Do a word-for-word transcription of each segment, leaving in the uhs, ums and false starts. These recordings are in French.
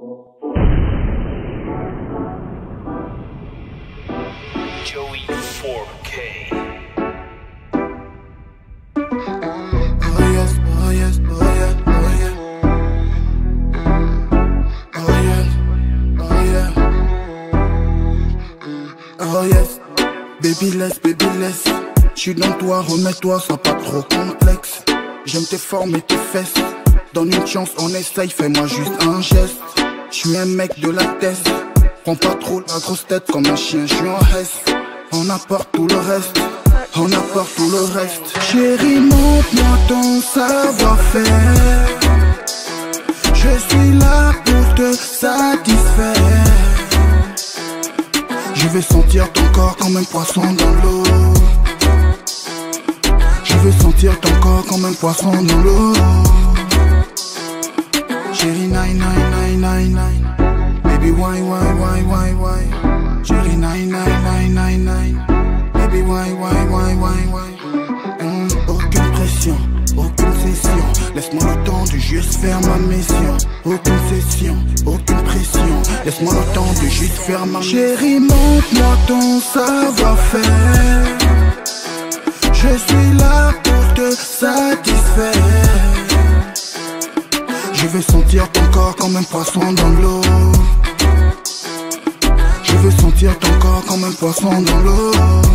Joey four K. Oh yes, oh yes, oh yes, oh yes. Oh yes, oh yes. Oh yes. Baby laisse, baby laisse. J'suis dans toi, remets-toi, sois pas trop complexe. J'aime tes formes et tes fesses. Donne une chance, on essaye, fais-moi juste un geste. J'suis un mec de la tête. Prends pas trop la grosse tête comme un chien, j'suis en reste. On apporte tout le reste, on apporte tout le reste. Chérie, montre-moi ton savoir-faire. Je suis là pour te satisfaire. Je vais sentir ton corps comme un poisson dans l'eau. Je veux sentir ton corps comme un poisson dans l'eau. Chérie, nine, nine, nine, nine, nine. Baby, why, why, why, why, why? Chérie, nine, nine, nine, nine, nine. Baby, why, why, why, why, why? Hum, aucune pression, aucune session. Laisse-moi le temps de juste faire ma mission. Aucune session, aucune pression. Laisse-moi le temps de juste faire ma mission. Chérie, montre-moi ton savoir-faire. Je suis là pour te satisfaire. Je veux sentir ton corps comme un poisson dans l'eau. Je veux sentir ton corps comme un poisson dans l'eau.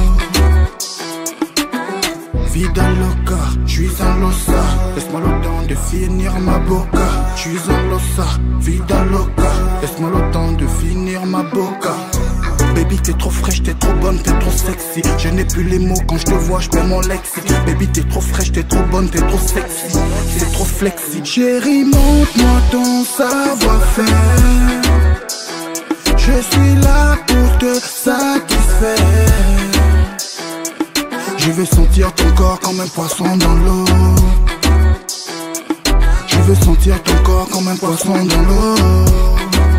Vida loca, j'suis un losa. Laisse-moi le temps de finir ma boca. J'suis un losa, vida loca. Laisse-moi le temps de finir ma boca. Baby t'es trop fraîche, t'es trop bonne, t'es trop sexy. Je n'ai plus les mots quand je te vois, je perds mon lexi. Baby t'es trop fraîche, t'es trop bonne, t'es trop sexy. C'est trop flexi. Chérie, montre-moi ton savoir-faire. Je suis là pour te satisfaire. Je veux sentir ton corps comme un poisson dans l'eau. Je veux sentir ton corps comme un poisson dans l'eau.